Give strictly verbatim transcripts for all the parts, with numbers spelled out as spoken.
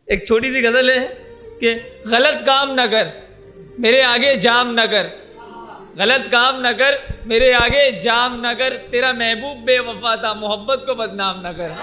एक छोटी सी गजल है कि गलत काम न कर मेरे आगे जाम न कर, गलत काम न कर मेरे आगे जाम न कर, तेरा महबूब बेवफा था मोहब्बत को बदनाम न कर।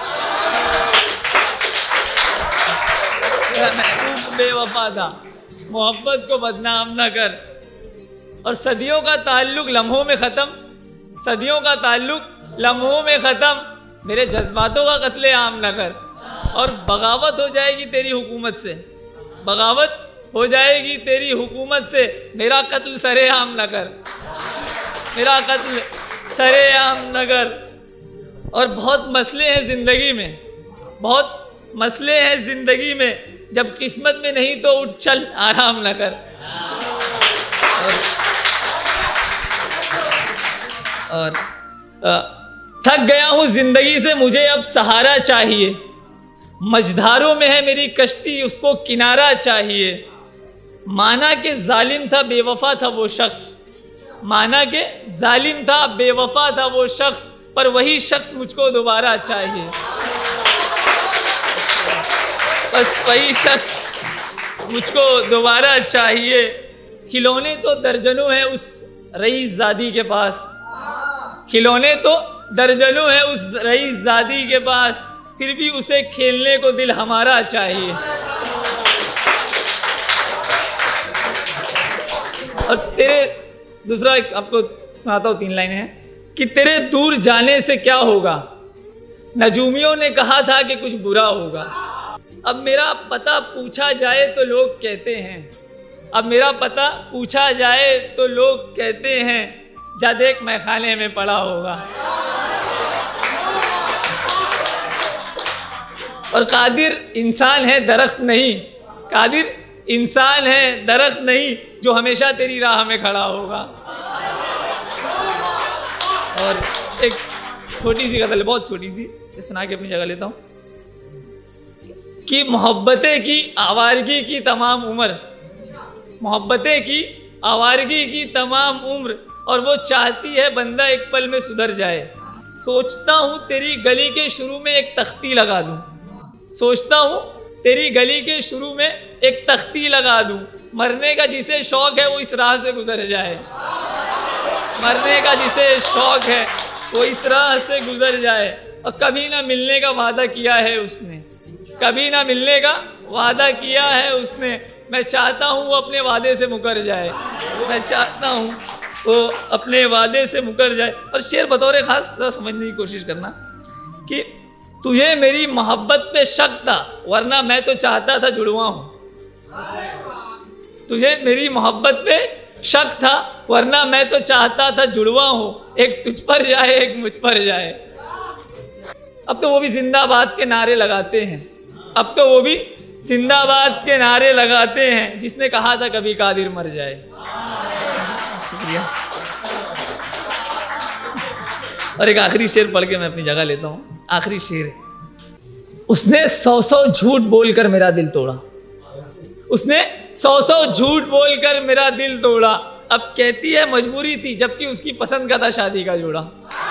तेरा महबूब बेवफा था मोहब्बत को बदनाम न कर। और सदियों का ताल्लुक लम्हों में ख़त्म, सदियों का ताल्लुक लम्हों में ख़त्म, मेरे जज्बातों का कत्ले आम न कर। और बगावत हो जाएगी तेरी हुकूमत से, बगावत हो जाएगी तेरी हुकूमत से, मेरा कत्ल सरेआम न कर, मेरा कत्ल सरेआम न कर। और बहुत मसले हैं ज़िंदगी में, बहुत मसले हैं ज़िंदगी में, जब किस्मत में नहीं तो उठ चल आराम न कर। और, और आ, थक गया हूँ ज़िंदगी से मुझे अब सहारा चाहिए, मझधारों में है मेरी कश्ती उसको किनारा चाहिए। माना के जालिम था बेवफा था वो शख्स, माना के जालिम था बेवफा था वो शख्स, पर वही शख्स मुझको दोबारा चाहिए, बस वही शख्स मुझको दोबारा चाहिए। खिलौने तो दर्जनों हैं उस रईस ज़ादी के पास, खिलौने तो दर्जनों हैं उस रईस ज़ादी के पास, फिर भी उसे खेलने को दिल हमारा चाहिए। और तेरे दूसरा एक आपको सुनाता हूँ, तीन लाइनें हैं कि तेरे दूर जाने से क्या होगा, नजूमियों ने कहा था कि कुछ बुरा होगा। अब मेरा पता पूछा जाए तो लोग कहते हैं, अब मेरा पता पूछा जाए तो लोग कहते हैं, जा देख मैं खाने में पड़ा होगा। और कादिर इंसान है दरख्त नहीं, कादिर इंसान है दरख्त नहीं, जो हमेशा तेरी राह में खड़ा होगा। और एक छोटी सी गज़ल है, बहुत छोटी सी, ये सुना के अपनी जगह लेता हूँ कि मोहब्बतें की आवारगी की तमाम उम्र, मोहब्बतें की आवारगी की तमाम उम्र, और वो चाहती है बंदा एक पल में सुधर जाए। सोचता हूँ तेरी गली के शुरू में एक तख्ती लगा दूँ, सोचता हूँ तेरी गली के शुरू में एक तख्ती लगा दूँ, मरने का जिसे शौक़ है वो इस राह से गुजर जाए, मरने का जिसे शौक़ है वो इस राह से गुजर जाए। और कभी ना मिलने का वादा किया है उसने, कभी ना मिलने का वादा किया है उसने, मैं चाहता हूँ वो अपने वादे से मुकर जाए, मैं चाहता हूँ वो अपने वादे से मुकर जाए। और शेर बतौर ख़ास ज़रा समझने की कोशिश करना कि तुझे मेरी मोहब्बत पे शक था वरना मैं तो चाहता था जुड़वा हूँ, तुझे मेरी मोहब्बत पे शक था वरना मैं तो चाहता था जुड़वा हूँ, एक तुझ पर जाए एक मुझ पर जाए। अब तो वो भी जिंदाबाद के नारे लगाते हैं, अब तो वो भी जिंदाबाद के नारे लगाते हैं, जिसने कहा था कभी कादिर मर जाए। शुक्रिया। और एक आखिरी शेर पढ़ के मैं अपनी जगह लेता हूँ। आखिरी शेर है, उसने सौ सौ झूठ बोलकर मेरा दिल तोड़ा, उसने सौ सौ झूठ बोलकर मेरा दिल तोड़ा, अब कहती है मजबूरी थी जबकि उसकी पसंद का था शादी का जोड़ा।